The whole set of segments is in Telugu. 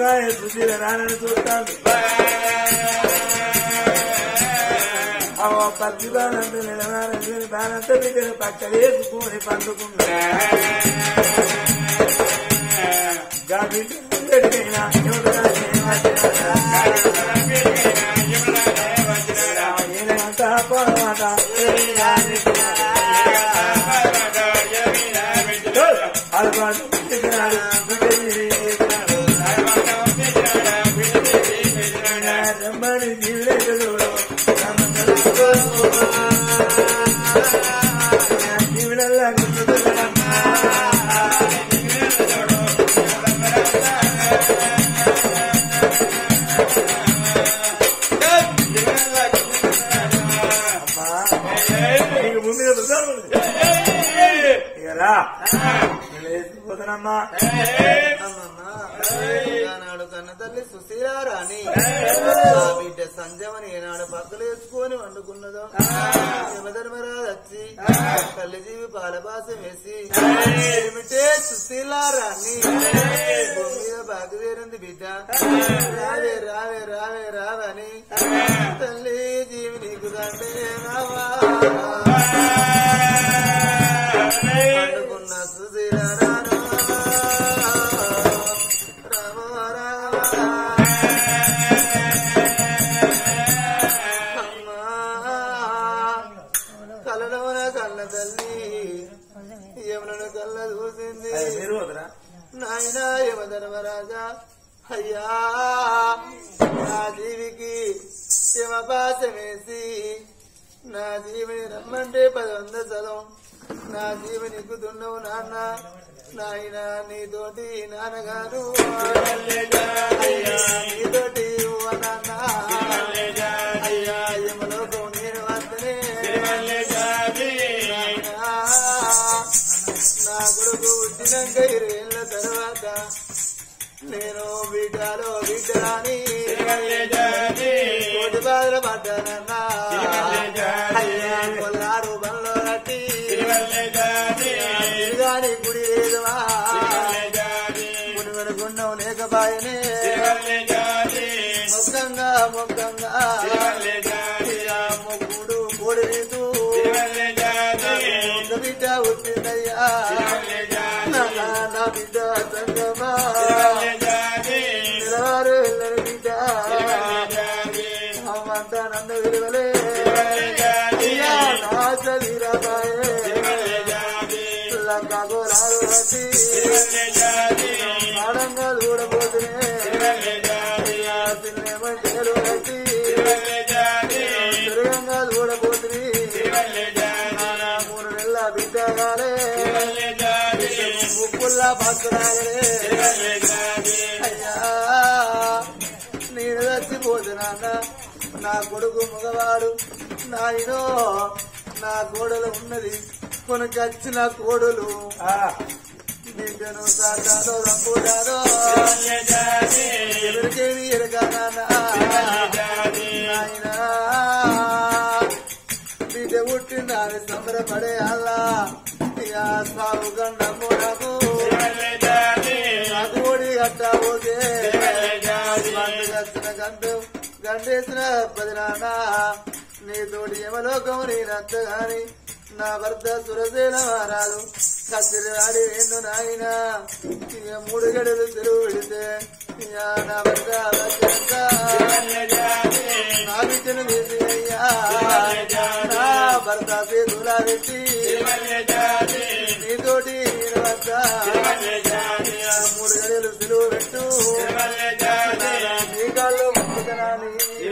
సుశీల రానని చూస్తాను పత్తి బాలంతా నిలవాలని దానంతా బిడ్డను పక్కలేసుకుని పండుకున్నా పొడమాట అలవాటు రమ్మని జీవులేదు జీవుడల్లా పోతానమ్మా నాడు కన్న తల్లి సుశీలారాణి బిడ్డ సంజమని ఏనాడు పక్కలు వేసుకొని వండుకున్నదో యమధర్మరాజు వచ్చి తల్లి జీవి పాలపాసం వేసి ఏమిటే సుశీలారాణి భూమి మీద బాగు వేరింది బిడ్డ రావే రావే రావే రావని తల్లి జీవి నీకు దండే రావా వండుకున్న సుశీలారాణి యమునను కళ్ళ చూసింది నాయనా యమధర్మరాజా అయ్యా నా జీవికి యమపాశమేసి నా జీవిని రమ్మంటే 10 చదవం నా జీవి నీకుతున్నావు నాన్న నాయన నీతోటి నాన్నగారు నీతోటి నాన్న అయ్యా యమలోకం నేను వస్తనే నా కొడుకు పుట్టినాక 20 ఏళ్ల తర్వాత నేను బిడ్డలో బిడ్డరాని కోటి బాధలు పడ్డానన్నా అయ్యా కొల్లారు బండ్లో కట్టి గాని గుడి లేదువా మునిగడ గుండం లేకపాయనే మొక్కంగా మొక్కంగా మొక్కుడు కోడి రీతు బిడ్డ వచ్చిందయ్యా నా బిడ్డ సంగమా నిలవారు వెళ్ళని బిడ్డ అమ్మంతా నన్ను విలువలే నా చదిరాబాయే లంకాకు రారు వచ్చి ఆడంగా చూడబోతునే పిల్లేమంటేలు వచ్చి తిరుగంగా చూడబోతుని బిడ్డగాలే ముప్పుల్లా పక్కరాగలే అయ్యా నేను చచ్చిపోతున్నాన్న నా కొడుకు మగవాడు నాయనో నా కోడలు ఉన్నది కొనుకొచ్చిన కోడలు బిడ్డను సాటాలో రంపుడారో ఎవరికేమి ఎరగానా నాయనా బిడ్డ పుట్టిందని సంబరపడే అల్లా సాగు గండము నాకు ఓడి గట్ట ఓకే వచ్చిన గండేసిన 10 నాన్న నీతోటి యమలోకం నేనంత గాని నా భర్త సురసేన మారాలు కత్తిరి వాడి రెండు నాయన 3 గడులు చెరువు పెడితే నా భర్త నా బిడ్డను తీసి అయ్యా నా భర్త చేతులా పెట్టి నీతోటి నేను వద్ద 3 గడులు చెరువు పెట్టు నీ కాళ్ళు ముట్టుకనాలి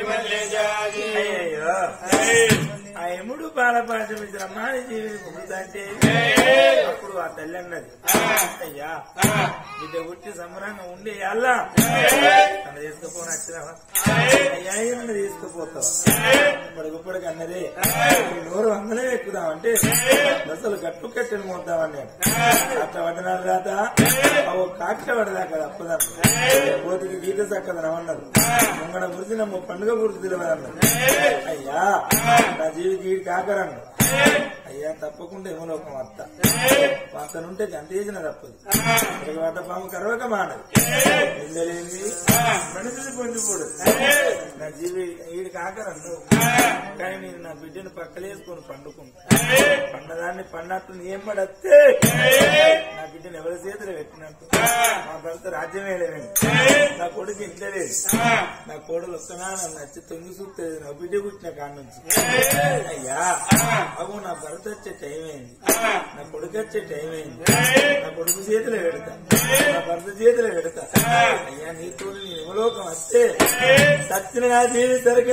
ఆ ఎముడు బాలపాఠమిచ్చిన మాని జీవిని పొందుతంటే అప్పుడు ఆ తల్లి అన్నది అయ్యా బిడ్డ పుట్టి సంబరంగా ఉండి అల్లా నన్ను తీసుకుపోని వచ్చినావా అయ్యా నన్ను తీసుకుపోతావా ఇప్పటికిప్పటికి అన్నది నోరు వందలే ఎక్కుదామంటే అసలు గట్టు కట్టెలు మోద్దామని అట్ట పడినాడు రాత ఓ కాట్ల పడదాకా తప్పదన్న పోతికి గీత చక్కదనమన్నారు ముంగడ గురించి పండుగ గురించి తెలియదన్నారు అయ్యా నా జీవికి కాకరన్న అయ్యా తప్పకుండా యమలోకం అత్తనుంటే గంత చేసిన తప్పదు వడ్డ పాము కరవక మానదు నిందలేంది మనిషిని పొందిపోడు నా జీవి వీడికి ఆకరన్ను కానీ నేను నా బిడ్డను పక్కలేసుకొని పండుకుంటా పండదాన్ని పన్నట్టు ఏం పడస్తే నా బిడ్డను ఎవరి చేతులు పెట్టినట్టు మా భర్త రాజ్యమే లేదండి నా కొడుకు ఇంట్లో లేదు నా కోడలు వస్తున్నా నన్ను నచ్చి తొంగి చూస్తుంది నా బిడ్డ పుట్టిన కాడ నుంచి అయ్యా అవు నా భర్త వచ్చే టైం అయింది నా కొడుకు వచ్చే టైం అయింది నా కొడుకు చేతిలో పెడతా నా భర్త చేతిలో పెడతా అయ్యా నీతో నీ యమలోకం వస్తే సత్యన నా జీవి సరిగ్గా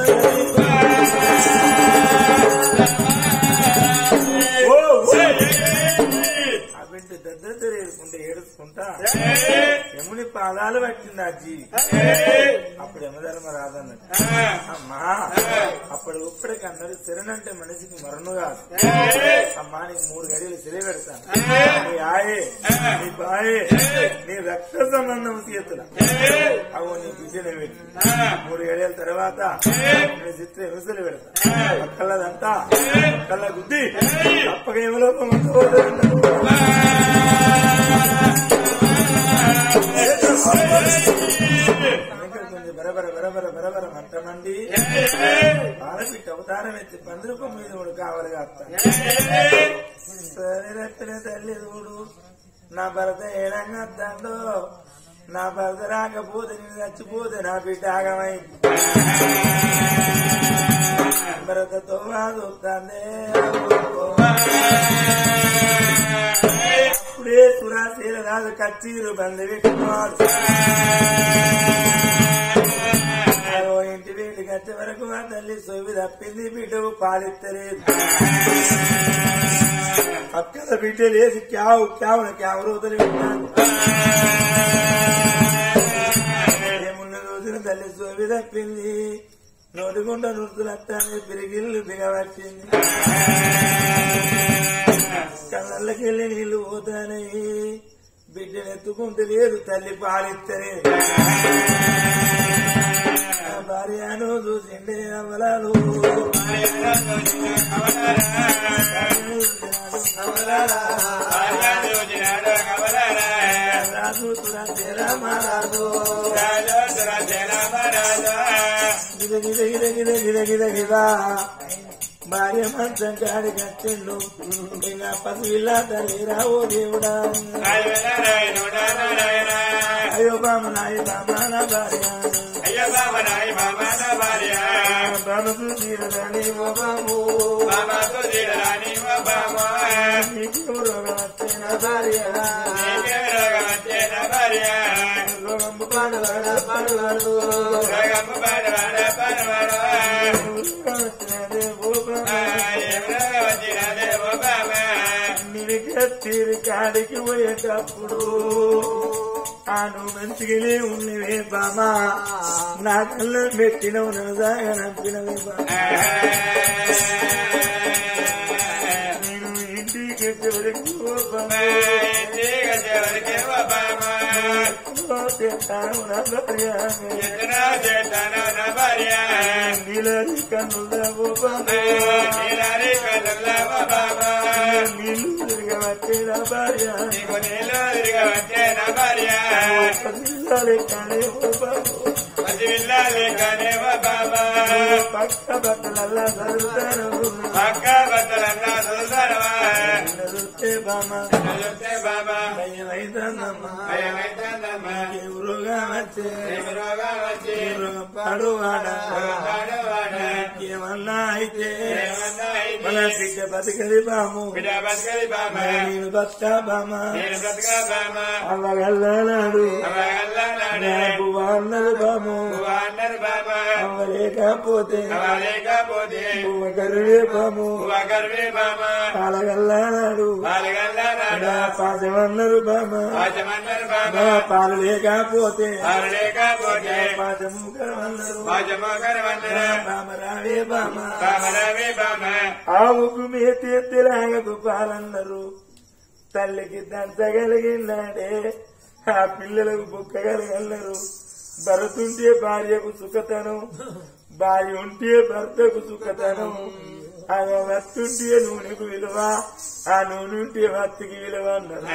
ఆ బిడ్డ దగ్గర ఏడుకుంటే ఏడుచుకుంటా యముని పాదాలు పట్టింది ఆ జీవి అప్పుడు యమధర్మ రాదన్నట్టు అమ్మా అప్పుడు ఇప్పటికి అన్నది శరణంటే మనిషికి మరణు కాదు అమ్మా నీకు 3 గడియలు సిరి పెడతాను నీ ఆయే నీ బాయే నీ రక్త సంబంధం చేతుల అవు నీ బిడ్డనే పెట్టి 3 గడియల తర్వాత నీ చిత్ర హింసలు పెడతా పక్కలదంతా పక్కల గుద్ది తప్పక యమలోకం బరబర బరబర బరబర మంటమండి ఆడబిడ్డ అవతారం ఎత్తి 10 రూపాయల మీద కూడా కావాలి కాస్తాను సరే తల్లి చూడు నా భర్త ఏడంగా వద్దాండో నా భర్త రాకపోతే నేను చచ్చిపోతే నా బిడ్డ ఆగమైంది భరతతో చూస్తానే అప్పుడే సురాశీల రాజు కచ్చీరు బంది పెట్టుకున్నాడు ఇంటి వీటికి వచ్చే వరకు ఆ తల్లి సొవి తప్పింది బిడ్డకు పాలిత్తలేదు పక్కన బిడ్డ లేసి క్యావు క్యావున క్యావు రోజులు పెట్టాను ఏమున్న రోజున తల్లి సొవి తప్పింది నోటిగుండ నృతులు వస్తానే పిరిగిళ్ళు బిగబట్టింది కళ్ళకెళ్ళి నీళ్లు పోతానయి బిడ్డను ఎత్తుకుంటూ లేదు తల్లి పాలిత్తలేదు భార్యను చూసిండే అవలాలు రాజు రాజు గిద గిద గిద గిద గిద గిద భార్య మంచం కాడి కట్టిండు ఇంకా పసివిల్లా తల్లి రావో దేవుడా అయ్యో బామనాయి బామాన భార్య బామకు తీరని ఓ బాము నీకు రోగం వచ్చిన భార్య రోగం పాడవాడ పాడవాడు తీరి కాడికి పోయేటప్పుడు ఆను మంచిగానే ఉన్నవే బామా నా కళ్ళ పెట్టినవు నదాగా నంపినవే బామా నేను ఇంటికి వచ్చేవరకు నీలరి కన్నుల నీళ్ళు తిరగబట్టే నా భార్య పక్క బట్టలల్లా చదువుతాను బామా భయమైందమ్మా ఎవరుగా వచ్చే పాడువాడా ఏమన్నా అయితే మన బిడ్డ బతకది బాము నేను బతుకా బామా అవ్వగల్లనాడు అన్నది బాము అవ్వలేకపోతే పువ్వ కరువే బాము పాలగల్లనాడు పాచమన్నారు బామా పాలు లేకపోతే పాచమూకరమన్నారు బామరావే ఆవుకు మేతెత్తలాగకు పాలన్నారు తల్లికి దంచగలిగినాడే ఆ పిల్లలకు బుక్కగలగలరు భరతుంటే భార్యకు సుఖతనం భార్య ఉంటే భర్తకు సుఖతనం ఆ వత్తుంటే నూనెకు విలువ ఆ నూనె ఉంటే వత్తికి విలువ అన్నారు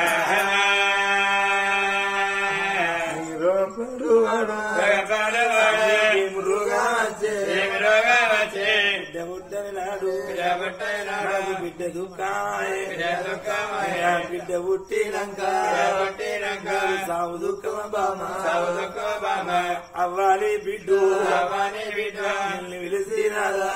బిడ్డ దుఃఖమాయ బిడ్డ పుట్టినాక సావు దుఃఖమ బామ అవ్వాలి బిడ్డు విలిసినారా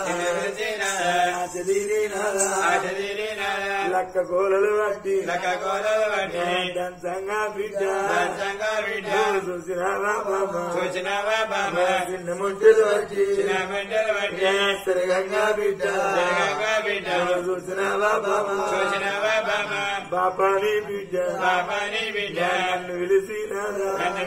లక్క కోలలు బట్టి దంచంగా బిడ్డ చూసినావా బాబా చిన్న ముట్టలు వచ్చి సరిగంగా బిడ్డ చూసినావా బాబాని బిడ్డ నన్ను విలిసినారా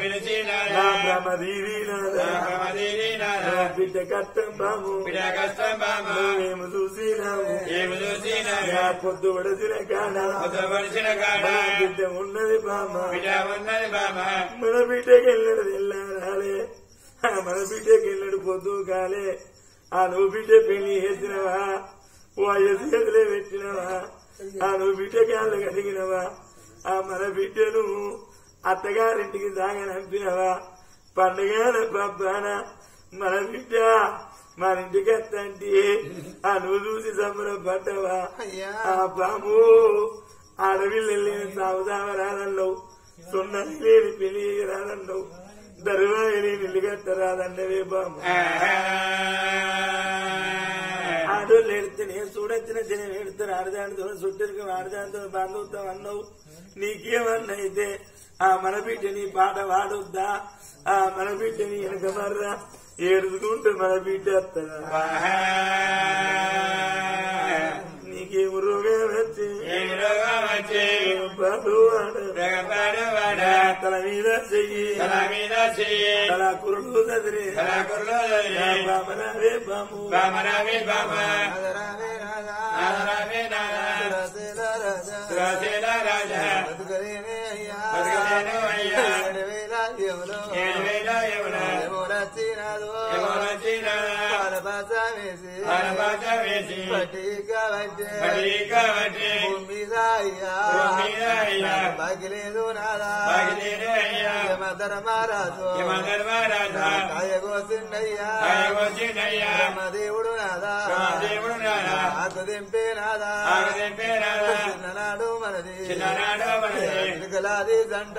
బ్రహ్మదీవినారా బిడ్డ కష్టం బాము మేము చూసినాము పొద్దు పడిచిన కాడ బిడ్డ ఉన్నది బామ మన బిడ్డకి వెళ్ళడు తెల్లారాలే మన బిడ్డకి వెళ్ళడు పొద్దు కాలే ఆ నువ్వు బిడ్డ పెళ్లి చేసినవా వయసు చేతులే పెట్టినవా ఆ నువ్వు బిడ్డ కాళ్ళు కడిగినవా ఆ మన బిడ్డను అత్తగారింటికి సాగనంపినవా పండుగ పబ్బాన మన బిడ్డ మన ఇంటికి వస్తంటే ఆ నువ్వు చూసి సంబరపడ్డవా ఆ బాబు అడవిలు వెళ్ళిన సాగుదామరాదన్నావు సున్నది లేని పెళ్లి రాదన్నావు దరువాయి లేని ఇల్లు కట్టరాదన్నవే బాబు ఆడోళ్ళు ఎడితేనే చూడొచ్చిన జనం ఎడతారు ఆడదానితో చుట్టరికి ఆడదానితో బంధుత్వం అన్నావు నీకేమన్నా అయితే ఆ మన బిడ్డని పాట వాడొద్దా ఆ మన బిడ్డని వెనక మర్రా ఏడుచుకుంటే మన బిడ్డ వస్తుందా నీకేం రోగం వచ్చి తల మీద చెయ్యి తల కురుడు చదిరి బామరావే బాము బాగిలేదు నాదా ధర్మరాజు కాయగోసిండయ్యా దేవుడు నాదా ఆకు దింపే నాదా చిన్ననాడు మనది చిలకలాది జంట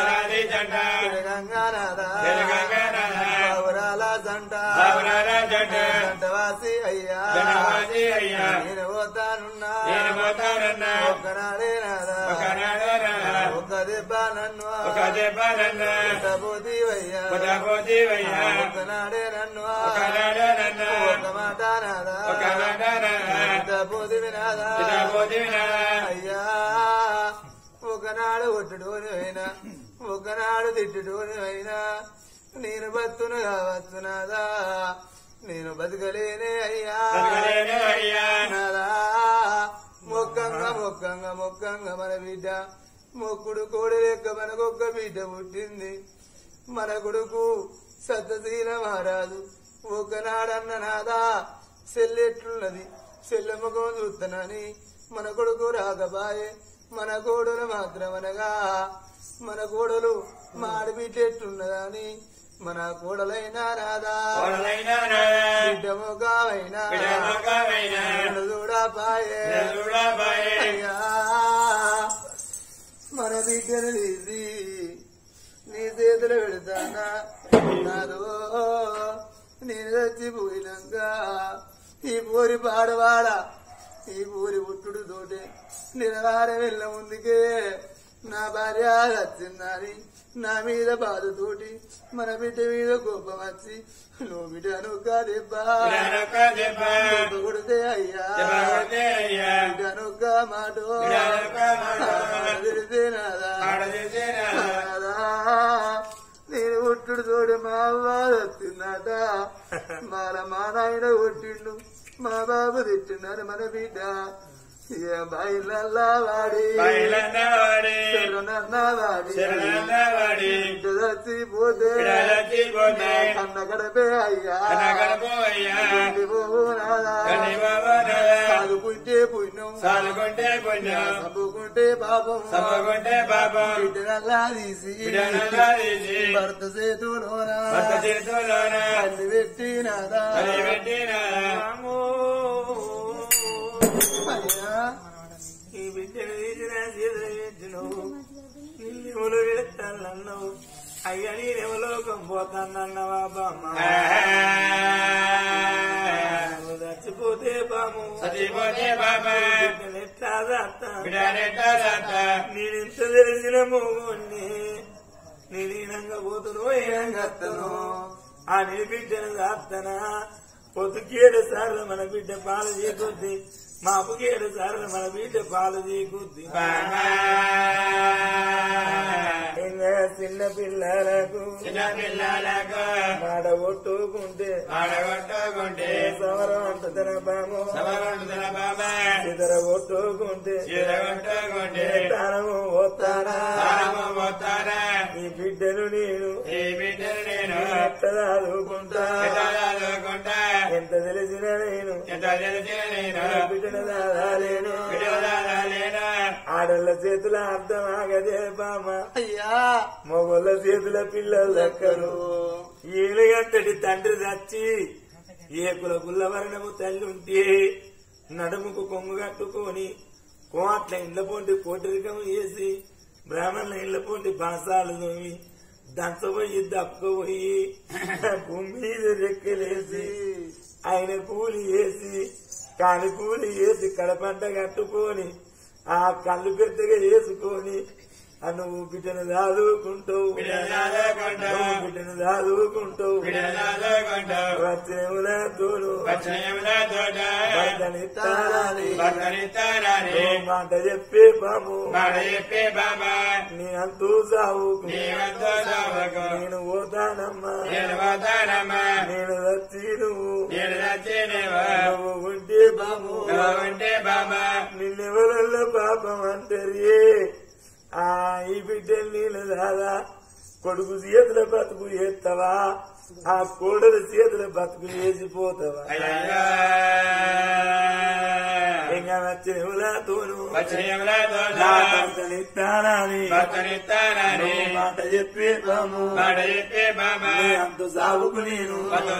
గంగా నాదా పౌరాల జంట జంటవాసి అయ్యా నేను పోతానున్నా ఒకనాడే నాదా ఒక దెబ్బ నన్ను పోతీవయ్యా ఒకనాడే నన్ను ఒక మాట నాదా పోతివి నాదా అయ్యా ఒకనాడు కొట్టుడోని అయినా ఒకనాడు తిట్టుడోని అయినా నేను బతును కావచ్చు నాదా నేను బతకలేనే అయ్యా నాదా మొక్కంగా మన బిడ్డ మొక్కుడు కోడి లెక్క మనకొక్క బిడ్డ పుట్టింది మన కొడుకు సత్తశీల మహారాజు ఒకనాడన్న నాదా సెల్లెట్లున్నది సెల్లమ్మకం చూస్తానని మన కొడుకు రాకబాయే మన కోడలు మాత్రమనగా మన కోడలు మాడిబిడ్డెట్టున్నదని మన కోడలైనా రాదా బిడ్డ మొగావైనా చూడపాయే మన బిడ్డను తీసి నీ చేతులు పెడతానా నాదో నేను చచ్చిపోయినాక ఈ పూరి పాడవాడ ఈ పూరి పుట్టుడు తోటే నిలవార వెళ్ళ ముందుకే నా భార్య వచ్చిందని నా మీద బాధతోటి మన బిడ్డ మీద కోపం వచ్చి నువ్వు బిడ్డను దెబ్బ కొడితే అయ్యా బిడ్డనొక్క మాట తెలిసే నాదా నేను పుట్టుడు తోడు మా బాధ వచ్చిందట మా నాయన కొట్టిండు మా బాబు తిట్టినాడు మన బిడ్డ బయలన్నవాడి శరణన్నవాడి చచ్చిపోతే కన్న గడపే అయ్యా సాగుకుంటే పుణ్యం సబ్బుకుంటే పాపం బిడ్డనల్లా తీసి భర్త చేతులోనా అల్లి పెట్టినాదా ఈ బిడ్డను తీసిన చేతులు నిన్ను వెళతానన్నావు అయ్యా నేనెవలోకం పోతానన్నవా బామ్మ చచ్చిపోతే బాము నేనెంత తెలిసిన మోగోన్ని నేనంగా పోతును ఏనంగత్తను ఆ నీ బిడ్డను దాత్తనా పొద్దుకేడు సార్లు మన బిడ్డ పాలు చేకొద్ది మాపుకేడు సార్లు మన బిడ్డ పాలు చేకొద్ది ఇంకా చిన్న పిల్లలకు మాడగొట్టుకుంటే సమరం అంటుతన బాము ఇతర కొట్టుకుంటే తానము పోతానా ఈ బిడ్డను నేను చదువుకుంటా ఎంత తెలిసిన నేను బిడ్డను దాదాలేను ఆడళ్ళ చేతుల అర్థం ఆగదే బామ అయ్యా మొగోళ్ళ చేతుల పిల్లలు దక్కరు ఏలుగంటడి తండ్రి చచ్చి ఏకుల గుల్లవర్ణము తల్లి ఉంటే నడుముకు కొంగు కట్టుకొని కోట్ల ఇండ్ల పొంటి కోటరికం వేసి బ్రాహ్మణుల ఇండ్ల పొంటి బాసాలు తోమి దంచపోయి దప్పుకుపోయి భూమి మీద రెక్కలేసి ఆయన కూలి వేసి కాని కూలి వేసి కడపంట కట్టుకొని ఆ కళ్ళు పెద్దగా వేసుకొని నువ్వు బిడ్డను దాదుకుంటావు బిడ్డను దాదుకుంటావు వచ్చేములతోడు మాట చెప్పే బాబు నీ అంతూ సావుకు నేను పోతానమ్మా నేను వచ్చి నువ్వు ఉంటే బాబు నిన్నెవరల్లో పాపం అంటారే ఈ బిడ్డలు నీళ్ళు దాదా కొడుకు చేతుల బతుకు చేస్తావా ఆ కోడల చేతుల బతుకు వేసిపోతావా ఇంకా వచ్చినవులతోను మాట చెప్పే బాము అంత సాగుకు నేను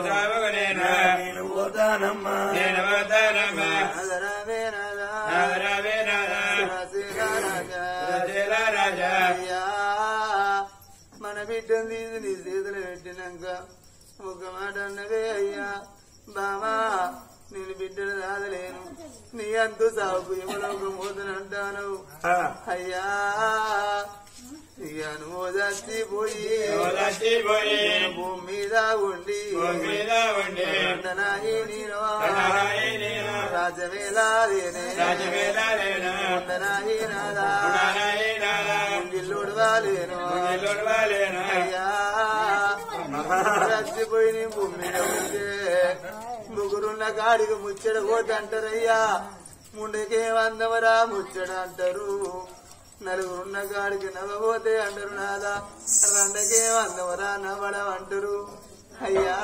పోతానమ్మా మన బిడ్డను తీసి నీ చేతులు పెట్టినాక ఒక మాట అన్నవే అయ్యా బామా నేను బిడ్డను దాదలేను నీ అంతు సాగు ఏమలోక మోదనంటాను అయ్యా ఇక నువ్వు చచ్చిపోయి భూమి మీద ఉండి ఉండనాయి నేను రాజమేలాదేనే ఉండనాయి నాదా గిల్లుడవాలేను అయ్యా చచ్చిపోయి నీ భూమి మీద ఉంటే ముగ్గురున్న కాడికి ముచ్చట పోతంటారయ్యా ముందుకేమందమరా ముచ్చట అంటారు నలుగురున్న కాడికి నవ్వబోతే అంటారు నాదా రెండకేమందమరా నవ్వడమంటారు అయ్యా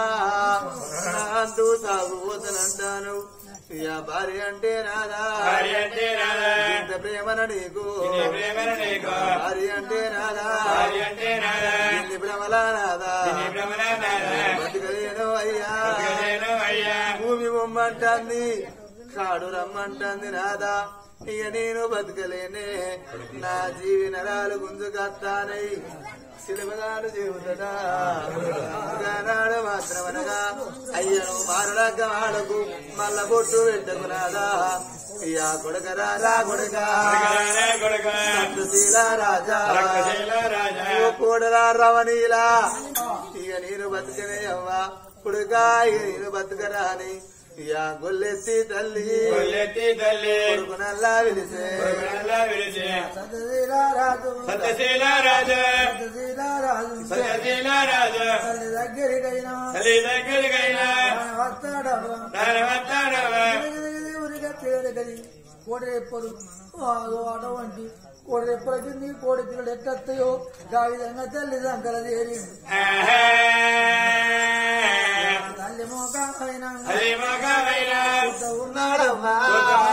అంటూ సాగుపోతానంటాను ఇయా భార్య అంటే నాదా ఇంత ప్రేమన నీకు భార్య అంటే నాదా ఇన్ని భ్రమలా నాదా బతుకలేను అయ్యా భూమి బొమ్మంటాంది కాడు రమ్మంటాంది నాదా ఇక నేను బతకలేనే నా జీవి నరాలు గుంజుకత్తానై శిలబదాలు చెబుతడా నాడు మాత్రమనగా అయ్యను మారడాక వాడకు మల్ల బొట్టు పెట్టకు నాదా ఇయా కొడకరా రా కొడక రాజా కోడరా రమణీలా ఇక నేను బతకనే అవ్వా కొడుకా ఇక నేను బతకరాని ఇయా గొల్లెత్తి తల్లి కొడుకునల్లా విలిసే సత్యశీల రాజు దగ్గరికైనా కోడి రెప్పలు అటువంటి కోడి రెప్పలకి నీ కోడి పిల్లలు ఎట్టొస్తాయో గా విధంగా తల్లి సంకల చేరిండు తల్లి మోకామైనా ఉన్నాడమ్మా